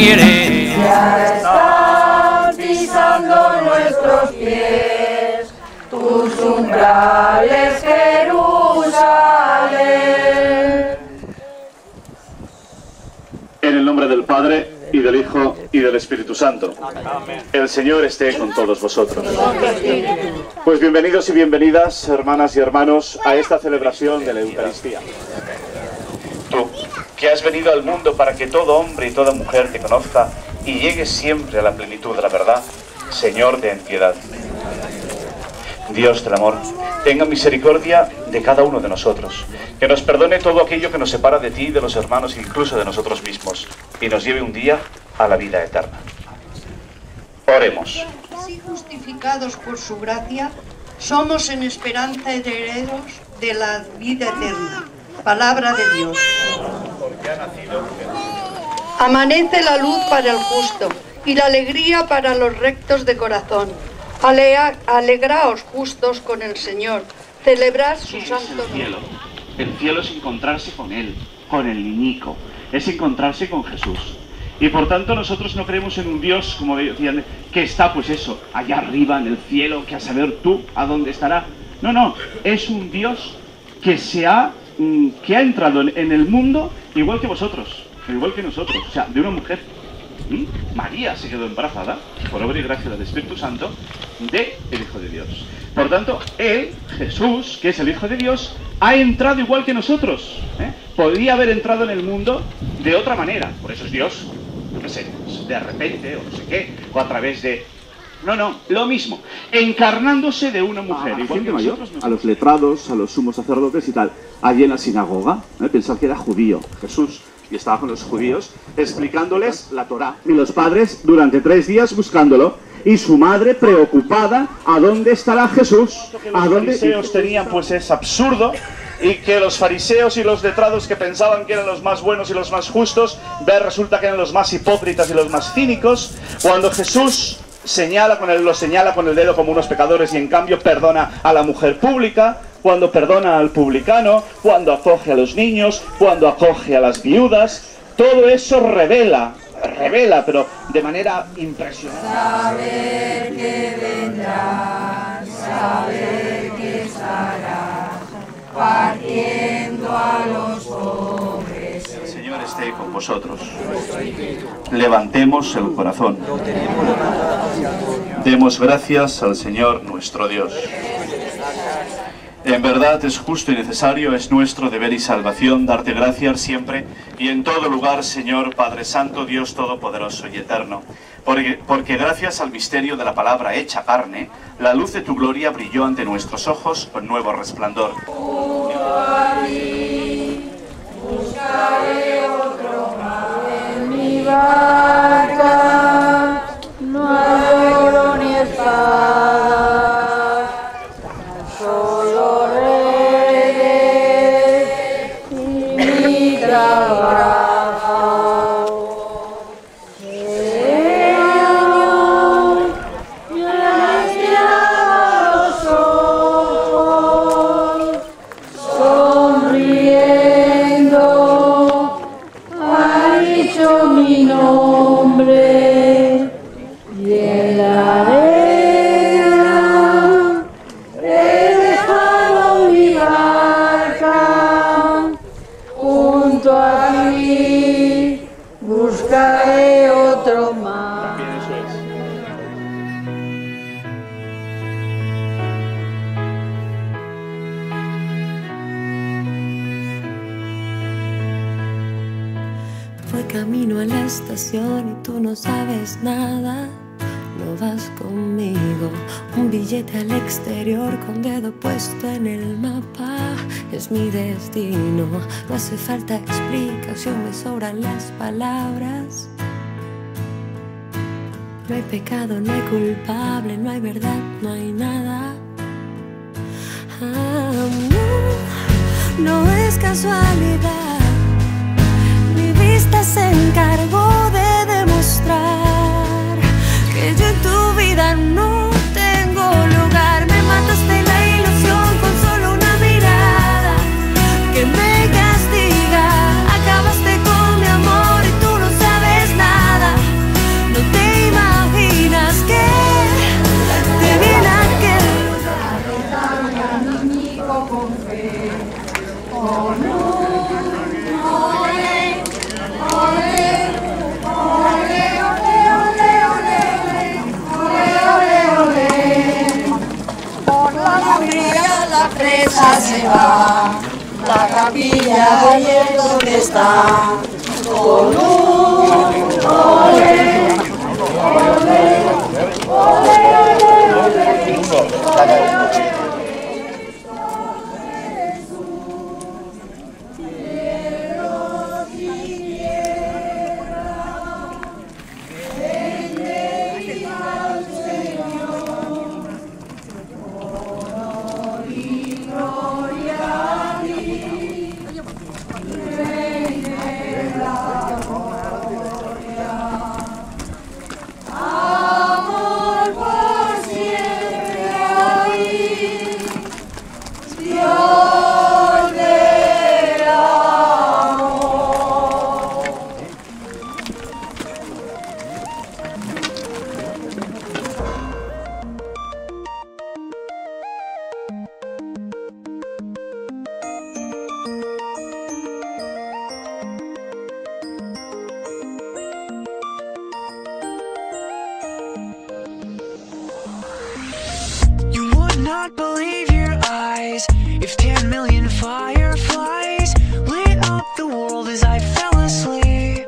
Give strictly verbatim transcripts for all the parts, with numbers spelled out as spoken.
quiere. Ya están pisando nuestros pies tus umbrales, Jerusalén. En el nombre del Padre, y del Hijo, y del Espíritu Santo. El Señor esté con todos vosotros. Pues bienvenidos y bienvenidas, hermanas y hermanos, a esta celebración de la Eucaristía. Tú, que has venido al mundo para que todo hombre y toda mujer te conozca y llegues siempre a la plenitud de la verdad, Señor, ten piedad. Dios del amor, tenga misericordia de cada uno de nosotros, que nos perdone todo aquello que nos separa de ti, de los hermanos, incluso de nosotros mismos, y nos lleve un día a la vida eterna. Oremos. Así justificados por su gracia, somos en esperanza herederos de la vida eterna. Palabra de Dios. Porque ha nacido... Amanece la luz para el justo y la alegría para los rectos de corazón. Alea, alegraos justos con el Señor, celebrad su santo nombre. El cielo es encontrarse con Él, con el niñico, es encontrarse con Jesús. Y por tanto nosotros no creemos en un Dios, como decían, que está pues eso, allá arriba en el cielo, que a saber tú a dónde estará. No, no, es un Dios que se ha, que ha entrado en, en el mundo igual que vosotros, igual que nosotros, o sea, de una mujer. ¿Mm? María se quedó embarazada, por obra y gracia del Espíritu Santo, de el Hijo de Dios. Por tanto, Él, Jesús, que es el Hijo de Dios, ha entrado igual que nosotros. ¿eh? Podría haber entrado en el mundo de otra manera. Por eso es Dios, no sé, de repente, o no sé qué, o a través de... No, no, lo mismo, encarnándose de una mujer. A la igual gente que mayor, nosotros, a los letrados, a los sumos sacerdotes y tal, allí en la sinagoga, ¿eh? Pensar que era judío, Jesús. Y estaba con los judíos explicándoles la Torá. Y los padres durante tres días buscándolo. Y su madre preocupada, ¿a dónde estará Jesús? ¿A dónde? Los fariseos tenían, pues es absurdo. Y que los fariseos y los letrados que pensaban que eran los más buenos y los más justos, ve, resulta que eran los más hipócritas y los más cínicos. Cuando Jesús señala con el, los señala con el dedo como unos pecadores y en cambio perdona a la mujer pública, cuando perdona al publicano, cuando acoge a los niños, cuando acoge a las viudas, todo eso revela, revela, pero de manera impresionante. Saber que vendrá, saber que estará partiendo a los pobres. El Señor esté con vosotros. Levantemos el corazón. Demos gracias al Señor nuestro Dios. En verdad es justo y necesario, es nuestro deber y salvación darte gracias siempre y en todo lugar, Señor Padre Santo, Dios Todopoderoso y Eterno, porque, porque gracias al misterio de la palabra hecha carne, la luz de tu gloria brilló ante nuestros ojos con nuevo resplandor. Buscaré otro mar en mi barca, no hay oro ni espada, solo redes y mi trabajo. Señor, me has mirado los ojos, sonriendo, has dicho mi nombre y en la arena he dejado mi barca junto a ti, buscaré otro mar. Voy camino a la estación y tú no sabes nada. No vas conmigo. Un billete al exterior con dedo puesto en el mapa. Es mi destino. No hace falta explicación, me sobran las palabras. No hay pecado, no hay culpable, no hay verdad, no hay nada. Ah, no, no es casualidad. Mi vista se encargó de demostrar que yo en tu vida no tengo lugar. Me mataste la ilusión con solo una mirada que me castiga. Acabaste con mi amor y tú no sabes nada. presa se va, la capilla ahí es donde está, con un ole, ole, ole, ole, ole. Not believe your eyes if ten million fireflies lit up the world as I fell asleep.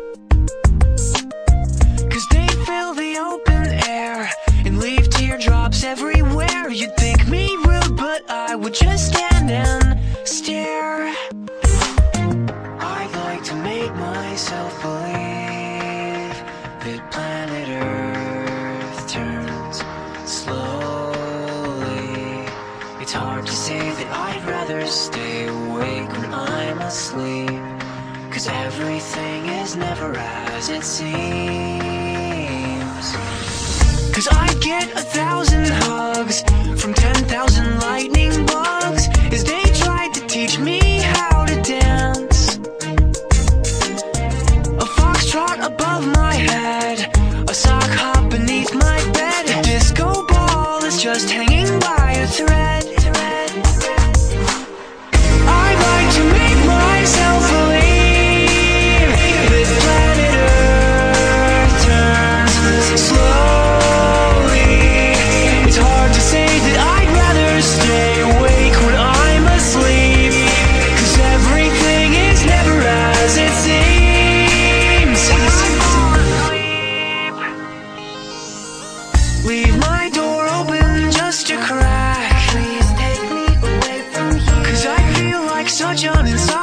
Cause they fill the open air and leave teardrops everywhere. You'd think me rude, but I would just stand and stare. I'd like to make myself believe that planet Earth turns slow. It's hard to say that I'd rather stay awake when I'm asleep, cause everything is never as it seems. Cause I get a thousand hugs from ten thousand lightning bugs as they tried to teach me how to dance. A foxtrot above my head, a sock hop beneath my bed, a disco ball is just hanging by a thread. Myself believe that planet Earth turns slowly. It's hard to say that I'd rather stay awake when I'm asleep, cause everything is never as it seems. Leave my door open just a crack. Please take me away from here, cause I feel like such an insomniac.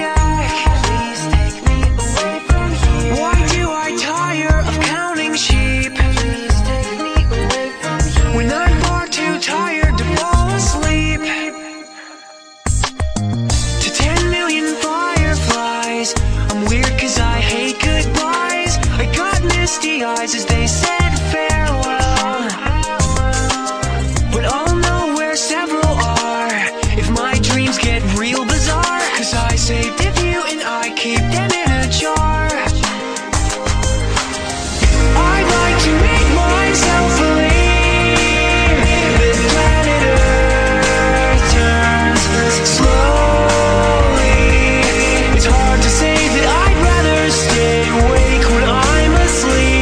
Eyes as they said farewell, but I'll know where several are if my dreams get real bizarre, cause I saved a few and I keep them in a jar. I'd like to make myself believe that planet Earth turns slowly. It's hard to say that I'd rather stay awake when I'm asleep.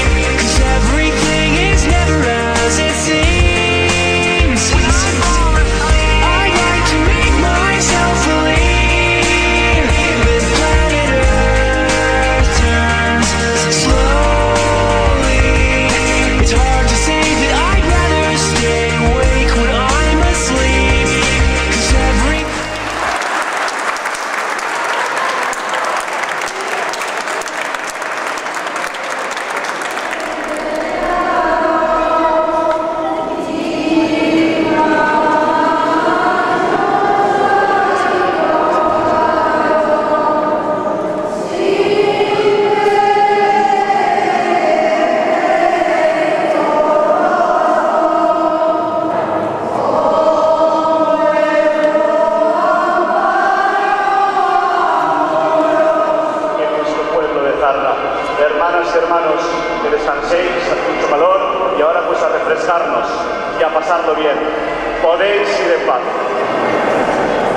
Hermanas y hermanos, que descanséis, hace mucho calor, y ahora pues a refrescarnos y a pasarlo bien. Podéis ir en paz.